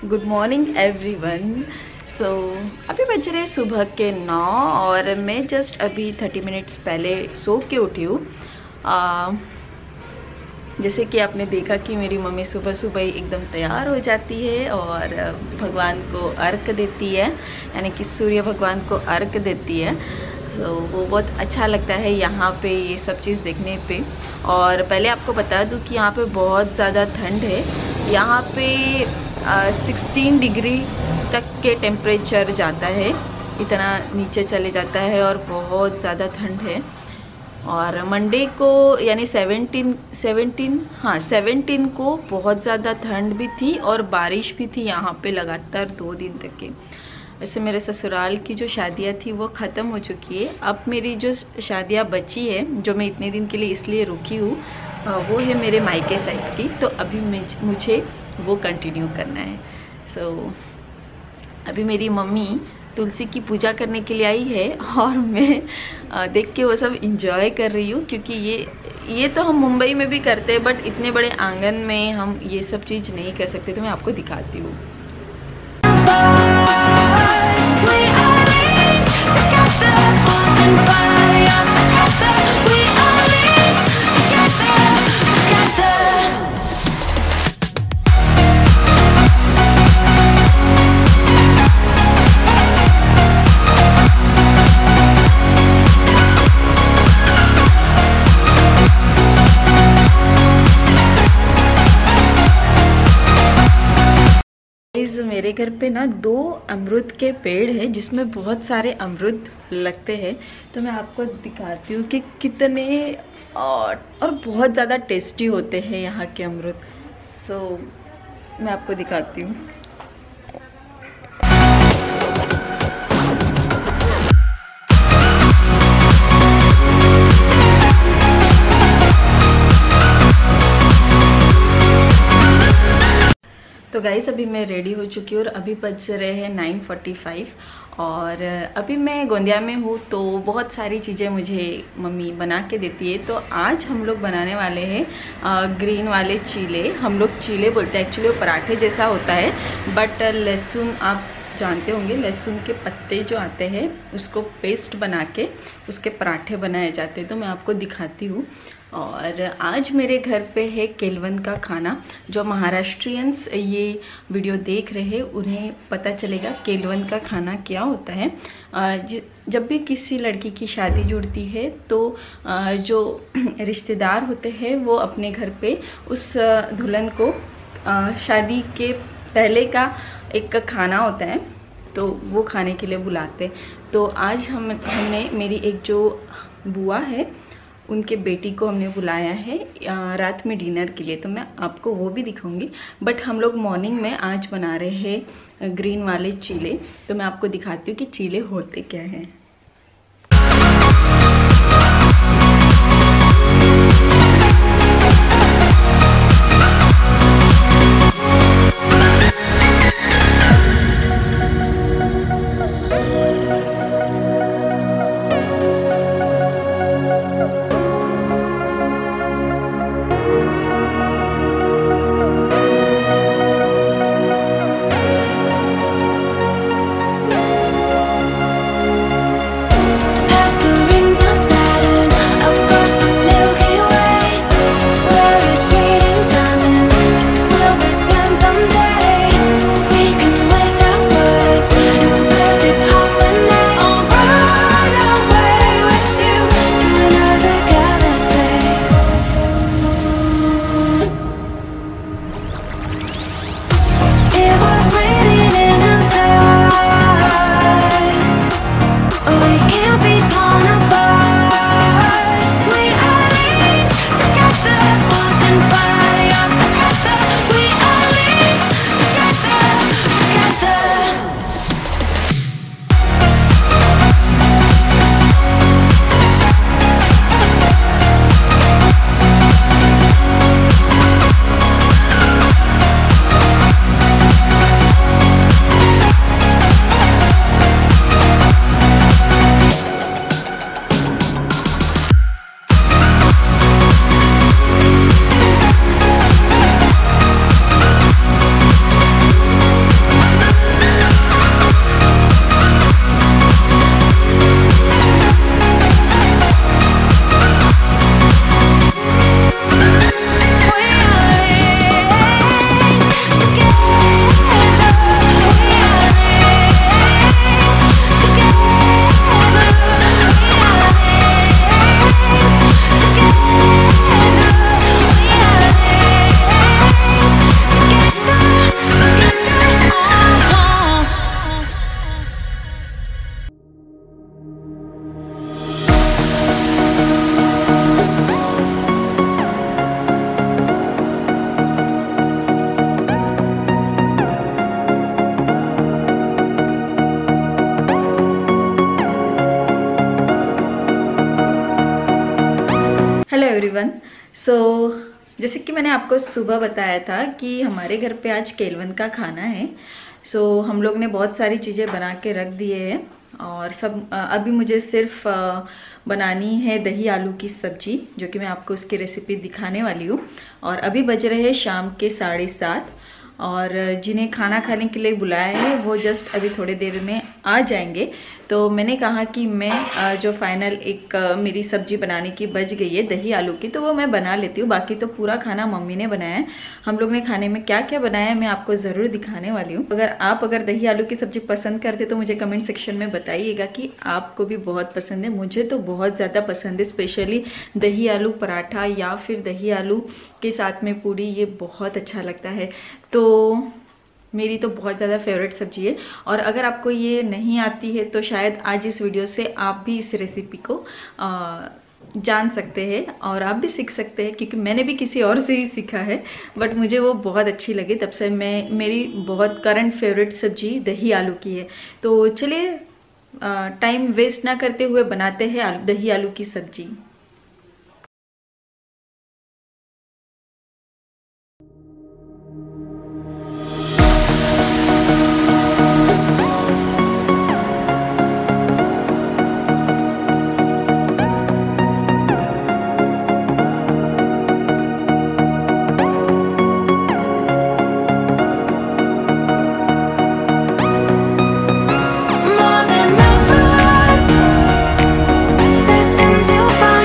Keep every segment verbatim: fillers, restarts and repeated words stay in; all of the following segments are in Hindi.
Good morning everyone. सो अभी बज रहे सुबह के नौ और मैं जस्ट अभी थर्टी मिनट्स पहले सो के उठी हूँ। जैसे कि आपने देखा कि मेरी मम्मी सुबह सुबह ही एकदम तैयार हो जाती है और भगवान को अर्घ देती है, यानी कि सूर्य भगवान को अर्घ देती है। तो वो बहुत अच्छा लगता है यहाँ पे ये सब चीज़ देखने पे। और पहले आपको बता दूँ कि यहाँ पे बहुत ज़्यादा ठंड है। यहाँ पे सिक्सटीन डिग्री तक के टेम्परेचर जाता है, इतना नीचे चले जाता है और बहुत ज़्यादा ठंड है। और मंडे को यानी सेवनटीन सेवनटीन हाँ सेवनटीन को बहुत ज़्यादा ठंड भी थी और बारिश भी थी यहाँ पे लगातार दो दिन तक के। वैसे मेरे ससुराल की जो शादियाँ थी वो ख़त्म हो चुकी है। अब मेरी जो शादियाँ बची है, जो मैं इतने दिन के लिए इसलिए रुकी हूँ, वो है मेरे मायके साइड की। तो अभी मुझे वो कंटिन्यू करना है। सो so, अभी मेरी मम्मी तुलसी की पूजा करने के लिए आई है और मैं देख के वो सब इंजॉय कर रही हूँ, क्योंकि ये ये तो हम मुंबई में भी करते हैं, बट इतने बड़े आंगन में हम ये सब चीज़ नहीं कर सकते। तो मैं आपको दिखाती हूँ। मेरे घर पे ना दो अमरूद के पेड़ है जिसमें बहुत सारे अमरूद लगते हैं। तो मैं आपको दिखाती हूँ कि कितने और, और बहुत ज़्यादा टेस्टी होते हैं यहाँ के अमरूद। सो मैं आपको दिखाती हूँ। तो गाइस अभी मैं रेडी हो चुकी हूँ और अभी बज रहे हैं नाइन फोर्टी फाइव और अभी मैं गोंदिया में हूँ। तो बहुत सारी चीज़ें मुझे मम्मी बना के देती है। तो आज हम लोग बनाने वाले हैं ग्रीन वाले चीले। हम लोग चीले बोलते हैं, एक्चुअली वो पराठे जैसा होता है, बट लहसुन आप जानते होंगे, लहसुन के पत्ते जो आते हैं उसको पेस्ट बना के उसके पराठे बनाए जाते हैं। तो मैं आपको दिखाती हूँ। और आज मेरे घर पे है केलवन का खाना। जो महाराष्ट्रियंस ये वीडियो देख रहे हैं उन्हें पता चलेगा केलवन का खाना क्या होता है। जब भी किसी लड़की की शादी जुड़ती है तो जो रिश्तेदार होते हैं वो अपने घर पे उस दुल्हन को शादी के पहले का एक खाना होता है, तो वो खाने के लिए बुलाते। तो आज हम हमने मेरी एक जो बुआ है उनके बेटी को हमने बुलाया है रात में डिनर के लिए। तो मैं आपको वो भी दिखाऊंगी, बट हम लोग मॉर्निंग में आज बना रहे हैं ग्रीन वाले चीले। तो मैं आपको दिखाती हूँ कि चीले होते क्या हैं। सो so, जैसे कि मैंने आपको सुबह बताया था कि हमारे घर पे आज केलवन का खाना है। सो so, हम लोग ने बहुत सारी चीज़ें बना के रख दिए हैं और सब अभी मुझे सिर्फ बनानी है दही आलू की सब्जी, जो कि मैं आपको उसकी रेसिपी दिखाने वाली हूँ। और अभी बज रहे हैं शाम के साढ़े सात और जिन्हें खाना खाने के लिए बुलाया है वो जस्ट अभी थोड़ी देर में आ जाएंगे। तो मैंने कहा कि मैं जो फाइनल एक मेरी सब्जी बनाने की बच गई है दही आलू की, तो वो मैं बना लेती हूँ। बाकी तो पूरा खाना मम्मी ने बनाया है। हम लोग ने खाने में क्या क्या बनाया है मैं आपको ज़रूर दिखाने वाली हूँ। अगर आप अगर दही आलू की सब्जी पसंद करते तो मुझे कमेंट सेक्शन में बताइएगा कि आपको भी बहुत पसंद है। मुझे तो बहुत ज़्यादा पसंद है, स्पेशली दही आलू पराठा या फिर दही आलू के साथ में पूरी, ये बहुत अच्छा लगता है। तो मेरी तो बहुत ज़्यादा फेवरेट सब्जी है। और अगर आपको ये नहीं आती है तो शायद आज इस वीडियो से आप भी इस रेसिपी को आ, जान सकते हैं और आप भी सीख सकते हैं, क्योंकि मैंने भी किसी और से ही सीखा है बट मुझे वो बहुत अच्छी लगी, तब से मैं मेरी बहुत करंट फेवरेट सब्जी दही आलू की है। तो चलिए टाइम वेस्ट ना करते हुए बनाते हैं दही आलू की सब्जी। More than lovers, destined to find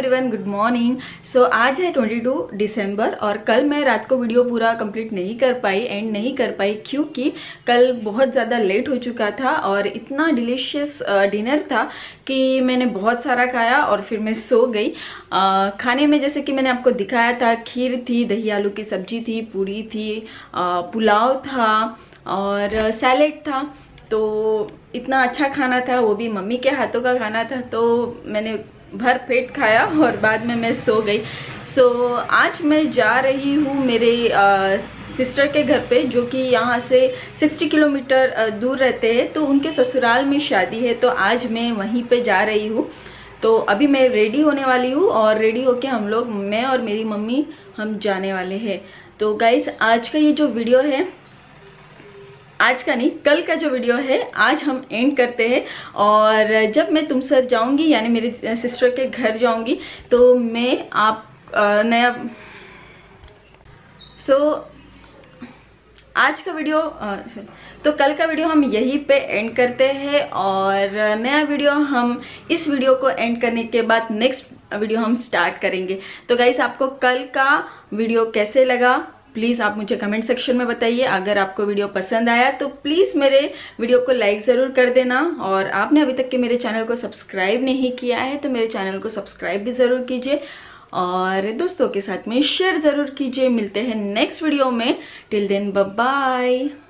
everyone, good morning. So आज है बाईस दिसंबर और कल मैं रात को वीडियो पूरा कंप्लीट नहीं कर पाई, एंड नहीं कर पाई क्योंकि कल बहुत ज़्यादा लेट हो चुका था और इतना डिलीशियस डिनर था कि मैंने बहुत सारा खाया और फिर मैं सो गई। आ, खाने में जैसे कि मैंने आपको दिखाया था, खीर थी, दही आलू की सब्जी थी, पूरी थी, आ, पुलाव था और सैलेड था। तो इतना अच्छा खाना था, वो भी मम्मी के हाथों का खाना था, तो मैंने भर पेट खाया और बाद में मैं सो गई। सो so, आज मैं जा रही हूँ मेरे आ, सिस्टर के घर पे, जो कि यहाँ से साठ किलोमीटर दूर रहते हैं। तो उनके ससुराल में शादी है, तो आज मैं वहीं पे जा रही हूँ। तो अभी मैं रेडी होने वाली हूँ और रेडी होके हम लोग, मैं और मेरी मम्मी, हम जाने वाले हैं। तो गाइस, आज का ये जो वीडियो है, आज का नहीं कल का जो वीडियो है, आज हम एंड करते हैं। और जब मैं तुम सर जाऊंगी, यानी मेरी सिस्टर के घर जाऊंगी, तो मैं आप आ, नया सो so, आज का वीडियो आ, तो कल का वीडियो हम यहीं पे एंड करते हैं और नया वीडियो हम इस वीडियो को एंड करने के बाद नेक्स्ट वीडियो हम स्टार्ट करेंगे। तो गाइस, आपको कल का वीडियो कैसे लगा प्लीज़ आप मुझे कमेंट सेक्शन में बताइए। अगर आपको वीडियो पसंद आया तो प्लीज़ मेरे वीडियो को लाइक ज़रूर कर देना, और आपने अभी तक के मेरे चैनल को सब्सक्राइब नहीं किया है तो मेरे चैनल को सब्सक्राइब भी ज़रूर कीजिए और दोस्तों के साथ में शेयर ज़रूर कीजिए। मिलते हैं नेक्स्ट वीडियो में। Till then bye bye.